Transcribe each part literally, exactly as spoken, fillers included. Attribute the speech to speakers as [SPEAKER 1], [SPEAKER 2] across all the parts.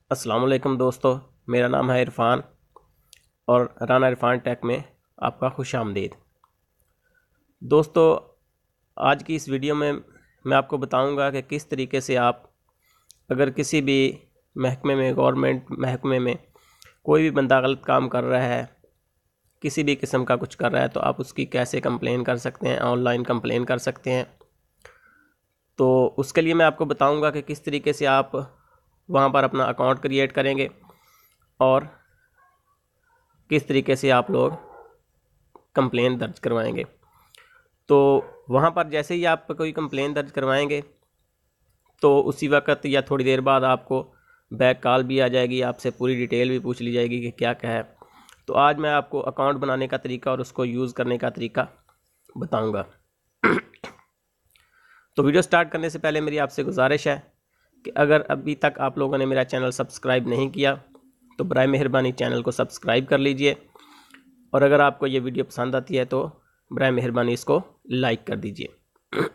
[SPEAKER 1] अस्सलाम वालेकुम दोस्तों, मेरा नाम है इरफ़ान और राना इरफ़ान टेक में आपका खुश आमदीद। दोस्तों, आज की इस वीडियो में मैं आपको बताऊंगा कि किस तरीके से आप अगर किसी भी महकमे में, गवर्नमेंट महकमे में कोई भी बंदा गलत काम कर रहा है, किसी भी किस्म का कुछ कर रहा है, तो आप उसकी कैसे कंप्लेन कर सकते हैं, ऑनलाइन कंप्लेन कर सकते हैं। तो उसके लिए मैं आपको बताऊंगा कि किस तरीके से आप वहाँ पर अपना अकाउंट क्रिएट करेंगे और किस तरीके से आप लोग कंप्लेन दर्ज करवाएंगे। तो वहाँ पर जैसे ही आप कोई कंप्लेन दर्ज करवाएंगे तो उसी वक्त या थोड़ी देर बाद आपको बैक कॉल भी आ जाएगी, आपसे पूरी डिटेल भी पूछ ली जाएगी कि क्या क्या है। तो आज मैं आपको अकाउंट बनाने का तरीका और उसको यूज़ करने का तरीका बताऊंगा। तो वीडियो स्टार्ट करने से पहले मेरी आपसे गुजारिश है कि अगर अभी तक आप लोगों ने मेरा चैनल सब्सक्राइब नहीं किया तो बराए मेहरबानी चैनल को सब्सक्राइब कर लीजिए, और अगर आपको ये वीडियो पसंद आती है तो बराए मेहरबानी इसको लाइक कर दीजिए।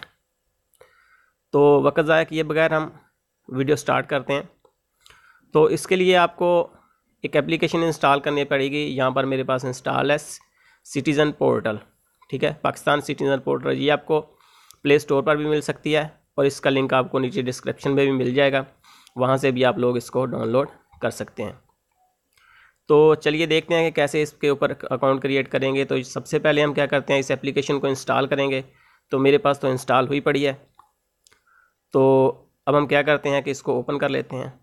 [SPEAKER 1] तो वक्त ज़ाया किए बगैर हम वीडियो स्टार्ट करते हैं। तो इसके लिए आपको एक एप्लीकेशन इंस्टॉल करनी पड़ेगी। यहाँ पर मेरे पास इंस्टॉल है सिटीज़न पोर्टल, ठीक है, पाकिस्तान सिटीज़न पोर्टल। ये आपको प्ले स्टोर पर भी मिल सकती है और इसका लिंक आपको नीचे डिस्क्रिप्शन में भी मिल जाएगा, वहाँ से भी आप लोग इसको डाउनलोड कर सकते हैं। तो चलिए देखते हैं कि कैसे इसके ऊपर अकाउंट क्रिएट करेंगे। तो सबसे पहले हम क्या करते हैं, इस एप्लीकेशन को इंस्टॉल करेंगे। तो मेरे पास तो इंस्टॉल हुई पड़ी है, तो अब हम क्या करते हैं कि इसको ओपन कर लेते हैं।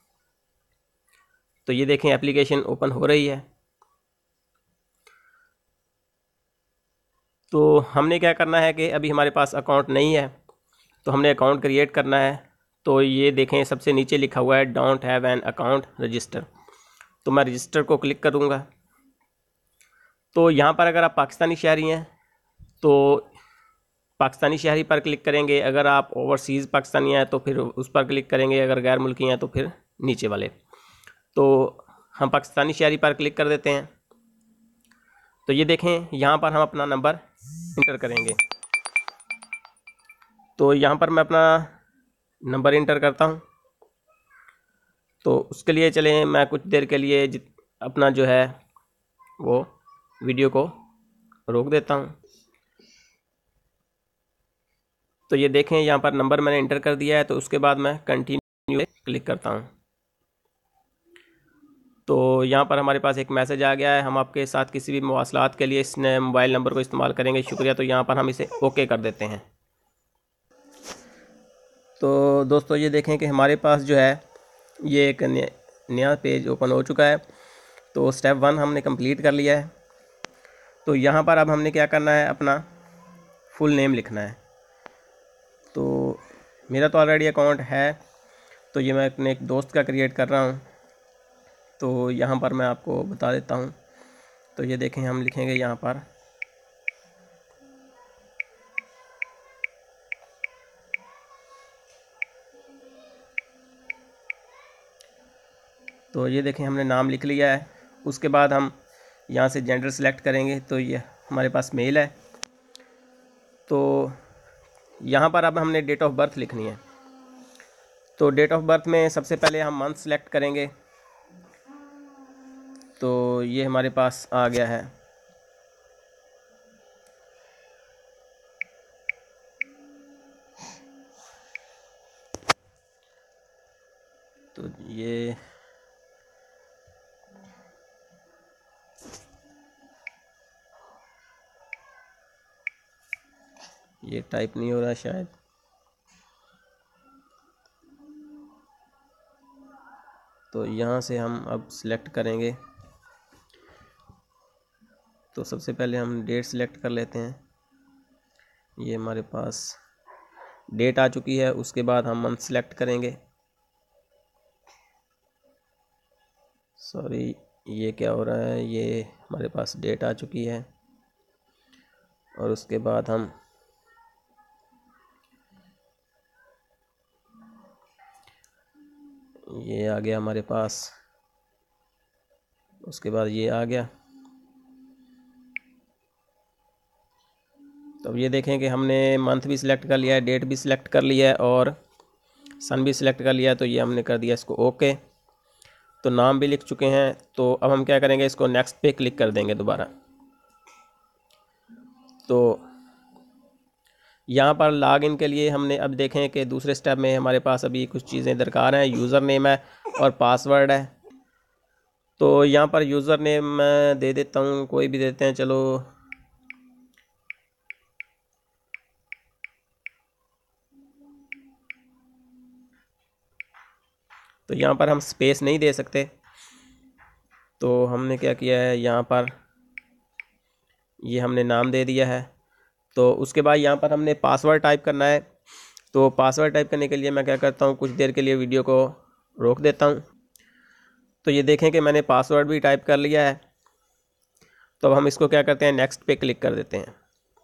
[SPEAKER 1] तो ये देखें एप्लीकेशन ओपन हो रही है। तो हमने क्या करना है कि अभी हमारे पास अकाउंट नहीं है, तो हमने अकाउंट क्रिएट करना है। तो ये देखें सबसे नीचे लिखा हुआ है don't have an account register. तो मैं रजिस्टर को क्लिक करूँगा। तो यहाँ पर अगर आप पाकिस्तानी शहरी हैं तो पाकिस्तानी शहरी पर क्लिक करेंगे, अगर आप ओवरसीज़ पाकिस्तानी हैं तो फिर उस पर क्लिक करेंगे, अगर गैर मुल्की हैं तो फिर नीचे वाले। तो हम पाकिस्तानी शहरी पर क्लिक कर देते हैं। तो ये देखें यहाँ पर हम अपना नंबर इंटर करेंगे। तो यहाँ पर मैं अपना नंबर इंटर करता हूँ। तो उसके लिए चलें मैं कुछ देर के लिए अपना जो है वो वीडियो को रोक देता हूँ। तो ये देखें यहाँ पर नंबर मैंने इंटर कर दिया है। तो उसके बाद मैं कंटिन्यू क्लिक करता हूँ। तो यहाँ पर हमारे पास एक मैसेज आ गया है, हम आपके साथ किसी भी मवासलात के लिए इस मोबाइल नंबर को इस्तेमाल करेंगे, शुक्रिया। तो यहाँ पर हम इसे ओके कर देते हैं। तो दोस्तों ये देखें कि हमारे पास जो है ये एक नया पेज ओपन हो चुका है। तो स्टेप वन हमने कंप्लीट कर लिया है। तो यहाँ पर अब हमने क्या करना है, अपना फुल नेम लिखना है। तो मेरा तो ऑलरेडी अकाउंट है, तो ये मैं अपने एक दोस्त का क्रिएट कर रहा हूँ। तो यहाँ पर मैं आपको बता देता हूँ। तो ये देखें हम लिखेंगे यहाँ पर तो ये देखें हमने नाम लिख लिया है। उसके बाद हम यहाँ से जेंडर सेलेक्ट करेंगे। तो ये हमारे पास मेल है। तो यहाँ पर अब हमने डेट ऑफ बर्थ लिखनी है। तो डेट ऑफ बर्थ में सबसे पहले हम मंथ सेलेक्ट करेंगे। तो ये हमारे पास आ गया है। तो ये ये टाइप नहीं हो रहा शायद। तो यहाँ से हम अब सिलेक्ट करेंगे। तो सबसे पहले हम डेट सिलेक्ट कर लेते हैं। ये हमारे पास डेट आ चुकी है। उसके बाद हम मंथ सेलेक्ट करेंगे। सॉरी, ये क्या हो रहा है, ये हमारे पास डेट आ चुकी है। और उसके बाद हम ये आ गया हमारे पास। उसके बाद ये आ गया। तो अब ये देखें कि हमने मंथ भी सिलेक्ट कर लिया है, डेट भी सिलेक्ट कर लिया है और सन भी सिलेक्ट कर लिया है। तो ये हमने कर दिया इसको ओके। तो नाम भी लिख चुके हैं। तो अब हम क्या करेंगे, इसको नेक्स्ट पे क्लिक कर देंगे दोबारा। तो यहाँ पर लॉगिन के लिए हमने अब देखें कि दूसरे स्टेप में हमारे पास अभी कुछ चीज़ें दरकार हैं। यूज़र नेम है और पासवर्ड है। तो यहाँ पर यूज़र नेम मैं दे देता हूँ, कोई भी देते हैं चलो। तो यहाँ पर हम स्पेस नहीं दे सकते, तो हमने क्या किया है, यहाँ पर ये हमने नाम दे दिया है। तो उसके बाद यहाँ पर हमने पासवर्ड टाइप करना है। तो पासवर्ड टाइप करने के लिए मैं क्या करता हूँ, कुछ देर के लिए वीडियो को रोक देता हूँ। तो ये देखें कि मैंने पासवर्ड भी टाइप कर लिया है। तो अब हम इसको क्या करते हैं, नेक्स्ट पे क्लिक कर देते हैं।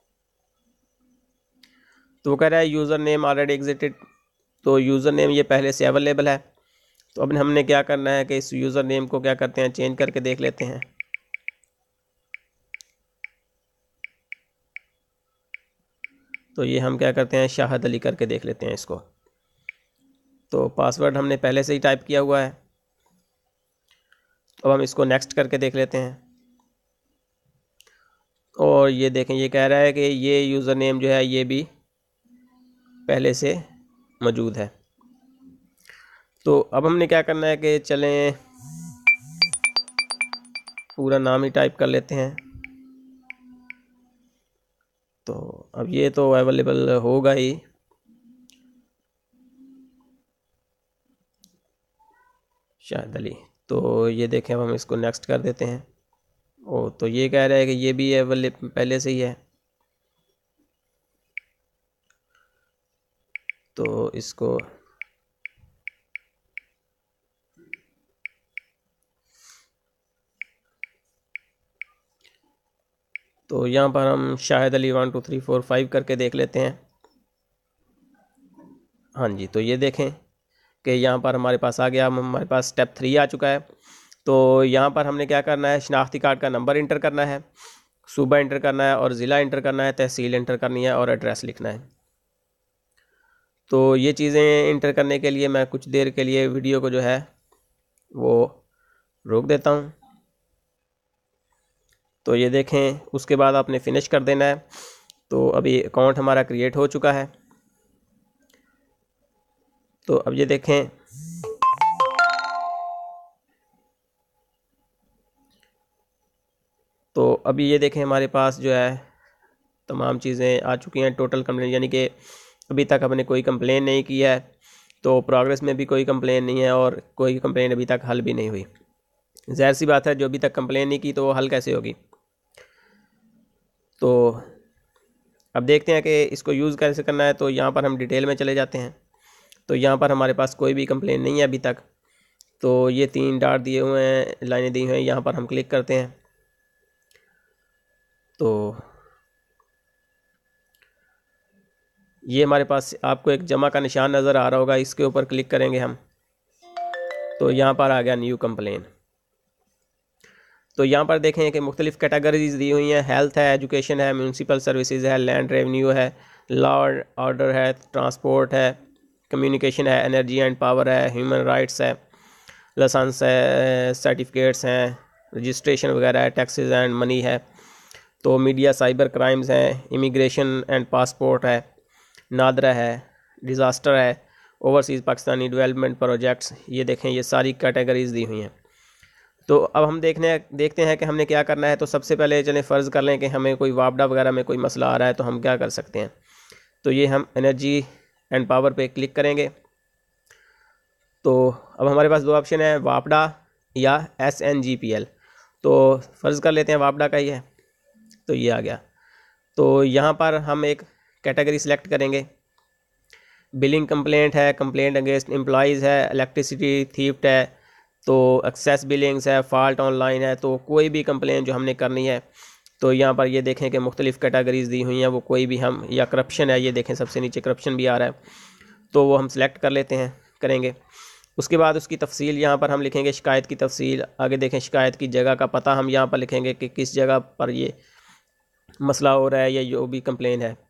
[SPEAKER 1] तो वो कह रहा है यूज़र नेम ऑलरेडी एग्जिटेड। तो यूज़र नेम ये पहले से अवेलेबल है। तो अब हमने क्या करना है कि इस यूज़र नेम को क्या करते हैं, चेंज करके देख लेते हैं। तो ये हम क्या करते हैं, शाहिद अली करके देख लेते हैं इसको। तो पासवर्ड हमने पहले से ही टाइप किया हुआ है। अब हम इसको नेक्स्ट करके देख लेते हैं। और ये देखें, ये कह रहा है कि ये यूज़र नेम जो है ये भी पहले से मौजूद है। तो अब हमने क्या करना है कि चलें पूरा नाम ही टाइप कर लेते हैं। तो अब ये तो अवेलेबल होगा ही। शाहिद अली। तो ये देखें, अब हम इसको नेक्स्ट कर देते हैं। ओ तो ये कह रहा है कि ये भी अवेलेबल पहले से ही है। तो इसको तो यहाँ पर हम Shahid Ali one two three four five करके देख लेते हैं। हाँ जी, तो ये देखें कि यहाँ पर हमारे पास आ गया, हमारे पास स्टेप थ्री आ चुका है। तो यहाँ पर हमने क्या करना है, शनाख्ती कार्ड का नंबर इंटर करना है, सूबा इंटर करना है और ज़िला इंटर करना है, तहसील इंटर करनी है और एड्रेस लिखना है। तो ये चीज़ें इंटर करने के लिए मैं कुछ देर के लिए वीडियो को जो है वो रोक देता हूँ। तो ये देखें, उसके बाद आपने फिनिश कर देना है। तो अभी अकाउंट हमारा क्रिएट हो चुका है। तो अब ये देखें, तो अभी ये देखें हमारे पास जो है तमाम चीज़ें आ चुकी हैं। टोटल कंप्लेन, यानी कि अभी तक हमने कोई कंप्लेन नहीं की है। तो प्रोग्रेस में भी कोई कंप्लेन नहीं है और कोई कंप्लेन अभी तक हल भी नहीं हुई। ज़ाहिर सी बात है, जो अभी तक कंप्लेन नहीं की तो वो हल कैसे होगी। तो अब देखते हैं कि इसको यूज़ कैसे करना है। तो यहाँ पर हम डिटेल में चले जाते हैं। तो यहाँ पर हमारे पास कोई भी कंप्लेन नहीं है अभी तक। तो ये तीन डॉट दिए हुए हैं, लाइनें दी हुई हैं, यहाँ पर हम क्लिक करते हैं। तो ये हमारे पास आपको एक जमा का निशान नज़र आ रहा होगा, इसके ऊपर क्लिक करेंगे हम। तो यहाँ पर आ गया न्यू कंप्लेन। तो यहाँ पर देखें कि मुख्तलिफ़ कैटेगरीज दी हुई हैं। हेल्थ है, एजुकेशन है, म्यूनसिपल सर्विसेज है, लैंड रेवेन्यू है, लॉ ऑर्डर है, ट्रांसपोर्ट है, कम्युनिकेशन है, एनर्जी एंड पावर है, ह्यूमन राइट्स है, लाइसेंस है, सर्टिफिकेट्स हैं, रजिस्ट्रेशन वगैरह है, टैक्सेस एंड मनी है। तो मीडिया, साइबर क्राइम्स हैं, इमिग्रेशन एंड पासपोर्ट है, नादरा है, डिज़ास्टर है, ओवरसीज़ पाकिस्तानी डेवलपमेंट प्रोजेक्ट्स। ये देखें, ये सारी कैटेगरीज दी हुई हैं। तो अब हम देखने देखते हैं कि हमने क्या करना है। तो सबसे पहले चलें फ़र्ज़ कर लें कि हमें कोई वापडा वगैरह में कोई मसला आ रहा है, तो हम क्या कर सकते हैं। तो ये हम एनर्जी एंड पावर पे क्लिक करेंगे। तो अब हमारे पास दो ऑप्शन है, वापडा या S N G P L. तो फ़र्ज़ कर लेते हैं वापडा का ही है। तो ये आ गया। तो यहाँ पर हम एक कैटेगरी सेलेक्ट करेंगे। बिलिंग कंप्लेंट है, कंप्लेंट अगेंस्ट एम्प्लॉइज़ है, इलेक्ट्रिसिटी थीफ्ट है, तो एक्सेस बिलिंग्स है, फॉल्ट ऑनलाइन है। तो कोई भी कंप्लेन जो हमने करनी है, तो यहाँ पर ये देखें कि मुख्तलिफ़ कैटेगरीज दी हुई हैं, वो कोई भी हम, या करप्शन है, ये देखें सबसे नीचे करप्शन भी आ रहा है, तो वो हम सिलेक्ट कर लेते हैं, करेंगे। उसके बाद उसकी तफसील यहाँ पर हम लिखेंगे, शिकायत की तफसील। आगे देखें शिकायत की जगह का पता हम यहाँ पर लिखेंगे कि किस जगह पर ये मसला हो रहा है या जो भी कंप्लेन है।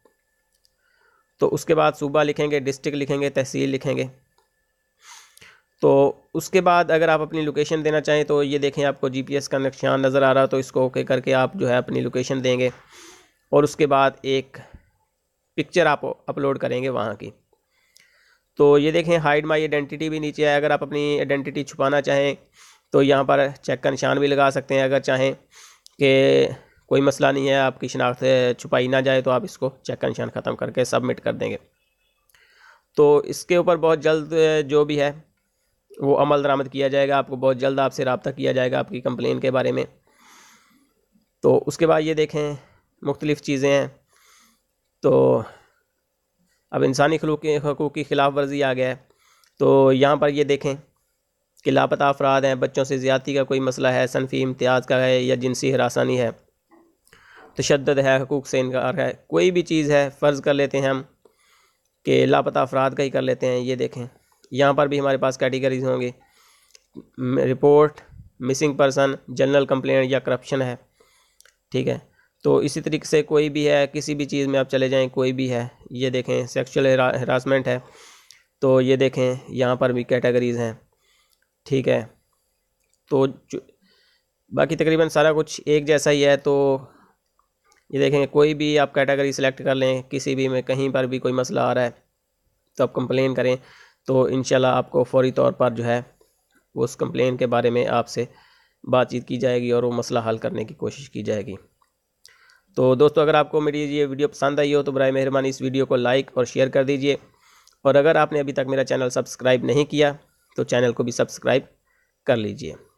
[SPEAKER 1] तो उसके बाद सूबा लिखेंगे, डिस्ट्रिक्ट लिखेंगे, तहसील लिखेंगे। तो उसके बाद अगर आप अपनी लोकेशन देना चाहें तो ये देखें आपको जीपीएस का निशान नज़र आ रहा, तो इसको ओके करके आप जो है अपनी लोकेशन देंगे और उसके बाद एक पिक्चर आप अपलोड करेंगे वहाँ की। तो ये देखें हाइड माई आइडेंटिटी भी नीचे है। अगर आप अपनी आइडेंटिटी छुपाना चाहें तो यहाँ पर चेक का निशान भी लगा सकते हैं। अगर चाहें कि कोई मसला नहीं है, आपकी शनाख्त छुपाई ना जाए, तो आप इसको चेक का निशान ख़त्म करके सबमिट कर देंगे। तो इसके ऊपर बहुत जल्द जो भी है वो अमल दरामद किया जाएगा। आपको बहुत जल्द आपसे रब्ता किया जाएगा आपकी कंप्लेन के बारे में। तो उसके बाद ये देखें मुख्तलिफ़ चीज़ें हैं। तो अब इंसानी हकूक़ की ख़िलाफ़ वर्जी आ गया है। तो यहाँ पर ये देखें कि लापता अफराद हैं, बच्चों से ज़्यादती का कोई मसला है, सनफ़ी इम्तियाज़ का है या जिनसी हरासानी है, तशद्दुद है, हकूक़ से इनकार है, कोई भी चीज़ है, फ़र्ज़ कर लेते हैं हम कि लापता अफराद का ही कर लेते हैं। ये देखें यहाँ पर भी हमारे पास कैटेगरीज होंगी, report, missing person, general complaint या करप्शन है। ठीक है, तो इसी तरीके से कोई भी है, किसी भी चीज़ में आप चले जाएं, कोई भी है। ये देखें सेक्सुअल हरासमेंट है, तो ये देखें यहाँ पर भी कैटेगरीज हैं। ठीक है, तो बाकी तकरीबन सारा कुछ एक जैसा ही है। तो ये देखें कोई भी आप कैटेगरी सेलेक्ट कर लें, किसी भी में कहीं पर भी कोई मसला आ रहा है तो आप कंप्लेन करें, तो इंशाल्लाह आपको फौरी तौर पर जो है उस कंप्लेन के बारे में आपसे बातचीत की जाएगी और वो मसला हल करने की कोशिश की जाएगी। तो दोस्तों, अगर आपको मेरी ये वीडियो पसंद आई हो तो बराए मेहरबानी इस वीडियो को लाइक और शेयर कर दीजिए, और अगर आपने अभी तक मेरा चैनल सब्सक्राइब नहीं किया तो चैनल को भी सब्सक्राइब कर लीजिए।